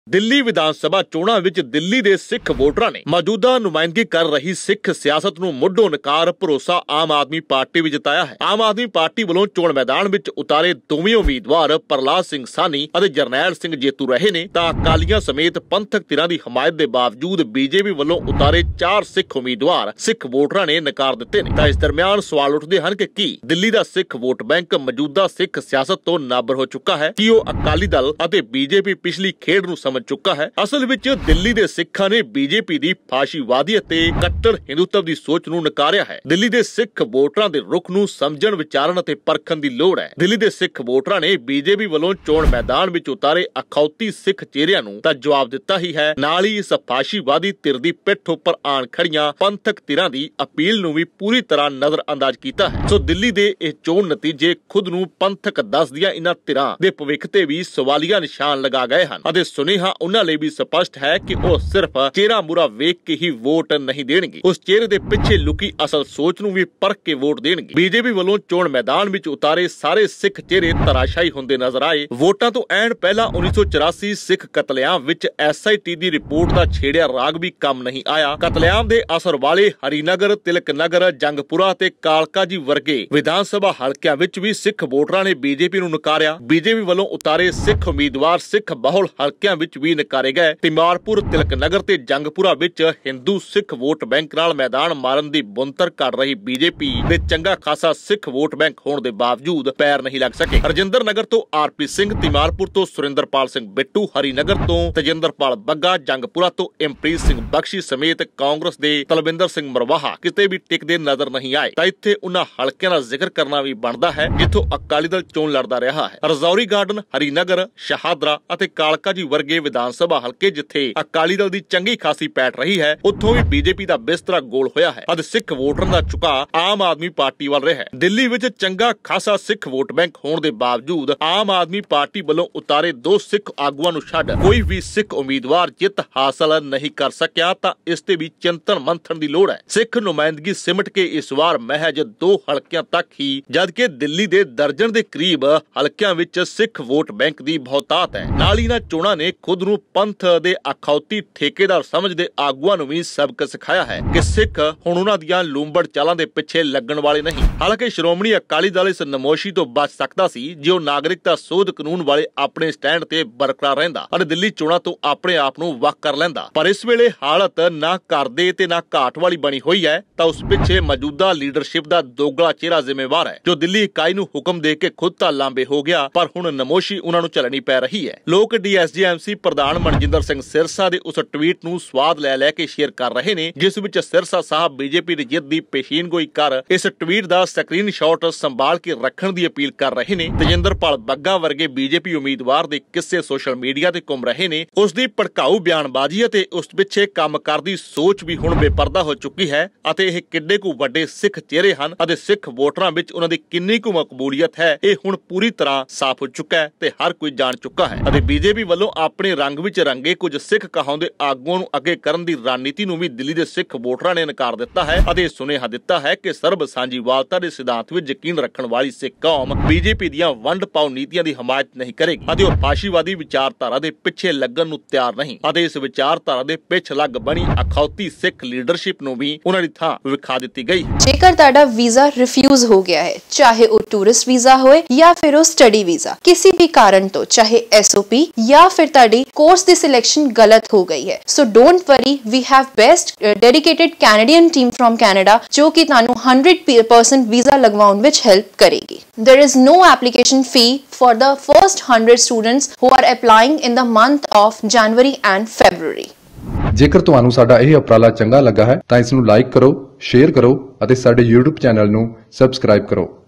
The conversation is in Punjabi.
दिल्ली विधानसभा चोणां विच दिल्ली दे सिख वोटरां ने मौजूदा नुमाइंदगी कर रही सिख सियासत नूं मुੱਢੋਂ नकार भरोसा आम आदमी पार्टी विच जताया है। आम आदमी पार्टी ਵੱਲੋਂ चोण मैदान विच उतारे दोवें उम्मीदवार प्रहलाद सिंह सानी ਅਤੇ ਜਰਨੈਲ ਸਿੰਘ ਜੇਤੂ ਰਹੇ ਨੇ ਤਾਂ ਅਕਾਲੀਆਂ ਸਮੇਤ ਪੰਥਕ ਧਿਰਾਂ ਦੀ ਹਮਾਇਤ ਦੇ ਬਾਵਜੂਦ ਬੀਜੇਪੀ ਵੱਲੋਂ ਉਤਾਰੇ 4 ਸਿੱਖ ਉਮੀਦਵਾਰ ਸਿੱਖ ਵੋਟਰਾਂ ਨੇ ਨਕਾਰ ਦਿੱਤੇ ਨੇ। ਤਾਂ ਇਸ ਦਰਮਿਆਨ ਸਵਾਲ ਉੱਠਦੇ ਹਨ ਕਿ ਕੀ ਦਿੱਲੀ ਦਾ ਸਿੱਖ ਵੋਟ ਬੈਂਕ ਮੌਜੂਦਾ ਸਿੱਖ ਸਿਆਸਤ ਤੋਂ ਨਾਬਰ ਹੋ ਚੁੱਕਾ ਹੈ? ਕੀ ਉਹ ਅਕਾਲੀ ਦਲ ਅਤੇ ਬੀਜੇਪੀ ਪਿਛਲੀ ਖੇਡ ਨੂੰ ਸਮਝ ਚੁੱਕਾ ਹੈ? ਅਸਲ ਵਿੱਚ ਦਿੱਲੀ ਦੇ ਸਿੱਖਾਂ ਨੇ ਬੀਜੇਪੀ ਦੀ ਫਾਸ਼ੀਵਾਦੀ ਅਤੇ ਕੱਟੜ ਹਿੰਦੂਤਵ ਦੀ ਸੋਚ ਨੂੰ ਨਕਾਰਿਆ ਹੈ। ਦਿੱਲੀ ਦੇ ਸਿੱਖ ਵੋਟਰਾਂ ਦੇ ਰੁਖ ਨੂੰ ਸਮਝਣ, ਵਿਚਾਰਨ ਅਤੇ ਪਰਖਣ ਦੀ ਲੋੜ ਹੈ। ਦਿੱਲੀ ਦੇ ਸਿੱਖ ਵੋਟਰਾਂ ਨੇ ਬੀਜੇਪੀ ਵੱਲੋਂ ਚੋਣ ਮੈਦਾਨ ਵਿੱਚ ਉਤਾਰੇ ਅਖੌਤੀ ਸਿੱਖ ਚਿਹਰਿਆਂ ਨੂੰ ਤਾਂ ਜਵਾਬ ਦਿੱਤਾ ਹੀ ਹੈ, ਨਾਲ ਹੀ ਇਸ ਫਾਸ਼ੀਵਾਦੀ ਧਿਰ ਦੀ ਪਿੱਠ ਉੱਪਰ ਆਣ ਖੜੀਆਂ ਪੰਥਕ ਧਿਰਾਂ ਦੀ ਅਪੀਲ ਨੂੰ ਵੀ ਪੂਰੀ ਤਰ੍ਹਾਂ ਨਜ਼ਰਅੰਦਾਜ਼ ਕੀਤਾ ਹੈ। ਸੋ ਦਿੱਲੀ ਦੇ ਇਹ ਚੋਣ ਨਤੀਜੇ ਖੁਦ ਨੂੰ ਪੰਥਕ ਦੱਸਦੀਆਂ ਇਹਨਾਂ ਧਿਰਾਂ ਦੇ ਭਵਿੱਖ ਤੇ ਵੀ ਸਵਾਲੀਆ ਨਿਸ਼ਾਨ ਲਗਾ ਗਏ ਹਨ ਅਤੇ ਸੁਨੇਹਾ ਉਹਨਾਂ ਲਈ ਵੀ ਸਪਸ਼ਟ ਹੈ ਕਿ ਉਹ ਸਿਰਫ ਚਿਹਰਾ ਮੁਰਾ ਵੇਖ ਕੇ ਹੀ ਵੋਟ ਨਹੀਂ ਦੇਣਗੇ, ਉਸ ਚਿਹਰੇ ਦੇ ਪਿੱਛੇ ਲੁਕੀ ਅਸਲ ਸੋਚ ਨੂੰ ਵੀ ਪਰਖ ਕੇ ਵੋਟ ਦੇਣਗੇ। ਬੀਜੇਪੀ ਵੱਲੋਂ ਚੋਣ ਮੈਦਾਨ ਵਿੱਚ ਉਤਾਰੇ ਸਾਰੇ ਸਿੱਖ ਚਿਹਰੇ ਤਰਾਸ਼ਾਈ ਹੁੰਦੇ ਨਜ਼ਰ ਆਏ। ਵੋਟਾਂ ਤੋਂ ਐਨ ਪਹਿਲਾਂ 1984 ਸਿੱਖ ਕਤਲੇਆਮ ਵਿੱਚ SIT ਦੀ ਰਿਪੋਰਟ ਦਾ ਛੇੜਿਆ ਰਾਗ ਵੀ ਕੰਮ ਨਹੀਂ ਆਇਆ। ਕਤਲੇਆਮ ਦੇ ਅਸਰ ਵਾਲੇ ਹਰੀਨਗਰ, ਤਿਲਕ ਨਗਰ, ਜੰਗਪੁਰਾ ਤੇ ਕਾਲਕਾ ਜੀ ਵਰਗੇ ਵਿਧਾਨ ਸਭਾ ਹਲਕਿਆਂ ਵਿੱਚ ਵੀ ਸਿੱਖ ਵੋਟਰਾਂ ਨੇ ਬੀਜੇਪੀ ਨੂੰ ਨਕਾਰਿਆ। ਬੀਜੇਪੀ ਵੱਲੋਂ ਉਤਾਰੇ ਸਿੱਖ ਉਮੀਦਵਾਰ ਸਿੱਖ ਬਹੁਲ ਹਲਕਿਆਂ ਵਿੱਚ ਵੀ ਨਕਾਰੇ ਗਏ। ਤਿਮਾਰਪੁਰ, ਤਿਲਕ ਨਗਰ ਤੇ ਜੰਗਪੁਰਾ ਵਿੱਚ ਹਿੰਦੂ ਸਿੱਖ ਵੋਟ ਬੈਂਕ ਨਾਲ ਮੈਦਾਨ ਮਾਰਨ ਦੀ ਬੁੰਤਰ ਕੱਢ ਰਹੀ ਬੀਜੇਪੀ ਦੇ ਚੰਗਾ ਖਾਸਾ ਸਿੱਖ ਵੋਟ ਬੈਂਕ ਹੋਣ ਦੇ ਬਾਵਜੂਦ ਪੈਰ ਨਹੀਂ ਲੱਗ ਸਕੇ। ਰਜਿੰਦਰ ਨਗਰ ਤੋਂ RP ਸਿੰਘ, ਤਿਮਾਰਪੁਰ ਤੋਂ ਸੁਰਿੰਦਰਪਾਲ ਸਿੰਘ ਬਿੱਟੂ, ਹਰੀਨਗਰ ਤੋਂ ਤੇਜਿੰਦਰਪਾਲ ਬੱਗਾ, ਜੰਗਪੁਰਾ ਤੋਂ ਇੰਪ੍ਰੀਤ ਸਿੰਘ ਬਖਸ਼ੀ ਸਮੇਤ ਕਾਂਗਰਸ ਦੇ ਤਲਵਿੰਦਰ ਸਿੰਘ ਮਰਵਾਹਾ ਕਿਤੇ ਵੀ ਟਿਕਦੇ ਨਜ਼ਰ ਨਹੀਂ ਆਏ। ਤਾਂ ਇੱਥੇ ਉਹਨਾਂ ਹਲਕਿਆਂ ਦਾ ਜ਼ਿਕਰ ਕਰਨਾ ਵੀ ਬਣਦਾ ਹੈ ਜਿੱਥੋਂ ਅਕਾਲੀ ਦਲ ਚੋਣ ਲੜਦਾ ਰਿਹਾ ਹੈ। ਰਜੌਰੀ ਗਾਰਡਨ, ਹਰੀਨਗਰ, ਸ਼ਹਾਦਰਾ ਅਤੇ ਕਾਲਕਾ ਜੀ ਵਰਗੇ ਵਿਧਾਨ ਸਭਾ ਹਲਕੇ ਜਿੱਥੇ ਅਕਾਲੀ ਦਲ ਦੀ ਚੰਗੀ ਖਾਸੀ ਪੈਟ ਰਹੀ ਹੈ, ਉੱਥੋਂ ਵੀ ਬੀਜੇਪੀ ਦਾ ਬਿਸਤਰਾ ਗੋਲ ਹੋਇਆ ਹੈ ਅਤੇ ਸਿੱਖ ਵੋਟਰਾਂ ਦਾ ਝੁਕਾਅ ਆਮ ਆਦਮੀ ਪਾਰਟੀ ਵੱਲ ਰਿਹਾ ਹੈ। ਦਿੱਲੀ ਵਿੱਚ ਚੰਗਾ ਖਾਸਾ ਸਿੱਖ ਵੋਟ ਬੈਂਕ ਹੋਣ ਦੇ ਬਾਵਜੂਦ ਆਮ ਆਦਮੀ ਪਾਰਟੀ ਵੱਲੋਂ ਉਤਾਰੇ 2 ਸਿੱਖ ਆਗੂਆਂ ਨੂੰ ਛੱਡ ਕੋਈ ਵੀ ਸਿੱਖ ਉਮੀਦਵਾਰ ਜਿੱਤ ਹਾਸਲ ਨਹੀਂ ਕਰ ਸਕਿਆ। ਤਾਂ ਇਸ ਤੇ ਵੀ ਚਿੰਤਨ ਮੰਥਨ ਦੀ ਲੋੜ ਹੈ। ਸਿੱਖ ਨੁਮਾਇੰਦਗੀ ਸਿਮਟ ਕੇ ਇਸ ਵਾਰ ਮਹਿਜ 2 ਹਲਕਿਆਂ ਤੱਕ ਹੀ, ਜਦਕਿ ਦਿੱਲੀ ਦੇ ਦਰਜਨ ਦੇ ਕਰੀਬ ਹਲਕਿਆਂ ਵਿੱਚ ਸਿੱਖ ਵੋਟ ਬੈਂਕ ਦੀ ਬਹੁਤਾਤ ਹੈ। ਨਾਲ ਹੀ ਇਹਨਾਂ ਚੋਣਾਂ ਨੇ ਖੁਦ ਨੂੰ ਪੰਥ ਦੇ ਅਖੌਤੀ ਠੇਕੇਦਾਰ ਸਮਝਦੇ ਆਗੂਆਂ ਨੂੰ ਵੀ ਸਬਕ ਸਿਖਾਇਆ ਹੈ ਕਿ ਸਿੱਖ ਹੁਣ ਉਹਨਾਂ ਦੀਆਂ ਲੂੰਬੜ ਚਾਲਾਂ ਦੇ ਪਿੱਛੇ ਲੱਗਣ ਵਾਲੇ ਨਹੀਂ। ਹਾਲਾਂਕਿ ਸ਼੍ਰੋਮਣੀ ਅਕਾਲੀ ਦਲ ਇਸ ਨਮੋਸ਼ੀ ਤੋਂ ਬਚ ਸਕਦਾ ਸੀ ਜੇ ਉਹ ਨਾਗਰਿਕਤਾ ਸੋਧ ਕਾਨੂੰਨ ਵਾਲੇ ਆਪਣੇ ਸਟੈਂਡ ਤੇ ਬਰਕਰਾਰ ਰਹਿੰਦਾ ਅਤੇ ਦਿੱਲੀ ਚੋਣਾਂ ਤੋਂ ਆਪਣੇ ਆਪ ਨੂੰ ਵੱਖ ਕਰ ਲੈਂਦਾ। ਪਰ ਇਸ ਵੇਲੇ ਹਾਲਤ ਨਾ ਕਰਦੇ ਤੇ ਨਾ ਘਾਟ ਵਾਲੀ ਬਣੀ ਹੋਈ ਹੈ। ਤਾਂ ਉਸ ਪਿੱਛੇ ਮੌਜੂਦਾ ਲੀਡਰਸ਼ਿਪ ਦਾ ਦੋਗਲਾ ਚਿਹਰਾ ਜ਼ਿੰਮੇਵਾਰ ਹੈ ਜੋ ਦਿੱਲੀ ਇਕਾਈ ਨੂੰ ਹੁਕਮ ਦੇ ਕੇ ਖੁਦ ਤਾਂ ਲਾਂਬੇ ਹੋ ਗਿਆ, ਪਰ ਹੁਣ ਨਮੋਸ਼ੀ ਉਹਨਾਂ ਨੂੰ ਝੱਲਣੀ ਪੈ ਰਹੀ ਹੈ। ਲੋਕ DSGMC ਪ੍ਰਧਾਨ ਮਨਜਿੰਦਰ ਸਿੰਘ ਸਿਰਸਾ ਦੇ ਉਸ ਟਵੀਟ ਨੂੰ ਸਵਾਦ ਲੈ ਕੇ ਸ਼ੇਅਰ ਕਰ ਰਹੇ ਨੇ ਜਿਸ ਵਿੱਚ ਸਿਰਸਾ ਸਾਹਿਬ ਬੀਜੇਪੀ ਦੀ ਜਿੱਤ ਦੀ ਪੇਸ਼ੀਨਗੋਈ ਕਰ ਇਸ ਟਵੀਟ ਦਾ ਸਕਰੀਨਸ਼ਾਟ ਸੰਭਾਲ ਕੇ ਰੱਖਣ ਦੀ ਅਪੀਲ ਕਰ ਰਹੇ ਨੇ। ਤੇਜਿੰਦਰਪਾਲ ਬੱਗਾ ਵਰਗੇ ਬੀਜੇਪੀ ਉਮੀਦਵਾਰ ਦੇ ਕਿੱਸੇ ਸੋਸ਼ਲ ਮੀਡੀਆ ਤੇ ਘੁੰਮ ਰਹੇ ਨੇ। ਉਸ ਦੀ ਭੜਕਾਊ ਬਿਆਨਬਾਜ਼ੀ ਅਤੇ ਉਸ ਪਿੱਛੇ ਕੰਮ ਕਰਦੀ ਸੋਚ ਵੀ ਹੁਣ ਬੇਪਰਦਾ ਹੋ ਚੁੱਕੀ ਹੈ ਅਤੇ ਇਹ ਕਿੱਡੇ ਕੁ ਵੱਡੇ ਸਿੱਖ ਚਿਹਰੇ ਹਨ ਅਤੇ ਸਿੱਖ ਵੋਟਰਾਂ ਵਿੱਚ ਉਹਨਾਂ ਦੀ ਕਿੰਨੀ ਕੁ ਮਕਬੂਲੀਅਤ ਹੈ, ਇਹ ਹੁਣ ਪੂਰੀ ਤਰ੍ਹਾਂ ਸਾਫ਼ ਹੋ ਚੁੱਕਾ ਹੈ ਤੇ ਹਰ ਕੋਈ ਜਾਣ ਚੁੱਕਾ ਹੈ। ਅਤੇ ਬੀਜੇਪੀ ਵੱਲੋਂ ਆਪਣੇ ਰੰਗ ਵਿੱਚ ਰੰਗੇ ਕੁਝ ਸਿੱਖ ਕਹਾਉਂਦੇ ਆਗੂਆਂ ਨੂੰ ਅੱਗੇ ਕਰਨ ਦੀ ਰਣਨੀਤੀ ਨੂੰ ਵੀ ਦਿੱਲੀ ਦੇ ਸਿੱਖ ਵੋਟਰਾਂ ਨੇ ਨਕਾਰ ਦਿੱਤਾ ਹੈ ਅਤੇ ਸੁਨੇਹਾ ਦਿੱਤਾ ਹੈ ਕਿ ਸਰਬ ਸਾਂਝੀਵਾਲਤਾ ਦੇ ਸਿਧਾਂਤ ਵਿੱਚ ਯਕੀਨ ਰੱਖਣ ਵਾਲੀ ਸਿੱਖ ਕੌਮ ਬੀਜੇਪੀ ਦੀਆਂ ਵੰਡ ਪਾਉ ਨੀਤੀਆਂ ਦੀ ਹਮਾਇਤ ਨਹੀਂ ਕਰੇਗੀ ਅਤੇ ਉਹ ਫਾਸ਼ੀਵਾਦੀ ਵਿਚਾਰਧਾਰਾ ਦੇ ਪਿੱਛੇ ਲੱਗਣ ਨੂੰ ਤਿਆਰ ਨਹੀਂ ਅਤੇ ਇਸ ਵਿਚਾਰਧਾਰਾ ਦੇ ਪਿੱਛੇ ਲੱਗ ਬਣੀ ਅਖੌਤੀ ਸਿੱਖ ਲੀਡਰਸ਼ਿਪ ਨੂੰ ਵੀ ਉਹਨਾਂ ਦੀ ਥਾਂ ਵਿਖਾ ਦਿੱਤੀ ਗਈ। ਜੇਕਰ ਤੁਹਾਡਾ ਵੀਜ਼ਾ ਰਿਫਿਊਜ਼ ਹੋ ਗਿਆ ਹੈ, ਚਾਹੇ ਉਹ ਟੂਰਿਸਟ ਵੀਜ਼ਾ ਹੋਏ ਜਾਂ ਫਿਰ ਉਹ ਸਟੱਡੀ ਵੀਜ਼ਾ, ਕਿਸੇ ਵੀ ਕਾਰਨ ਤੋਂ, ਚਾਹੇ SOP ਜਾਂ ਫਿਰ ਤੁਹਾਡੀ ਕੋਰਸ ਦੀ ਸਿਲੈਕਸ਼ਨ ਗਲਤ ਹੋ ਗਈ ਹੈ, so don't worry, we have best dedicated Canadian team firm Canada ਜੋ ਕਿ ਤੁਹਾਨੂੰ 100% ਵੀਜ਼ਾ ਲਗਵਾਉਣ ਵਿੱਚ ਹੈਲਪ ਕਰੇਗੀ। There is no application fee for the first 100 students who are applying in the month of January and February. ਜੇਕਰ ਤੁਹਾਨੂੰ ਸਾਡਾ ਇਹ ਉਪਰਾਲਾ ਚੰਗਾ ਲੱਗਾ ਹੈ ਤਾਂ ਇਸ ਨੂੰ ਲਾਈਕ ਕਰੋ, ਸ਼ੇਅਰ ਕਰੋ ਅਤੇ ਸਾਡੇ YouTube ਚੈਨਲ ਨੂੰ ਸਬਸਕ੍ਰਾਈਬ ਕਰੋ।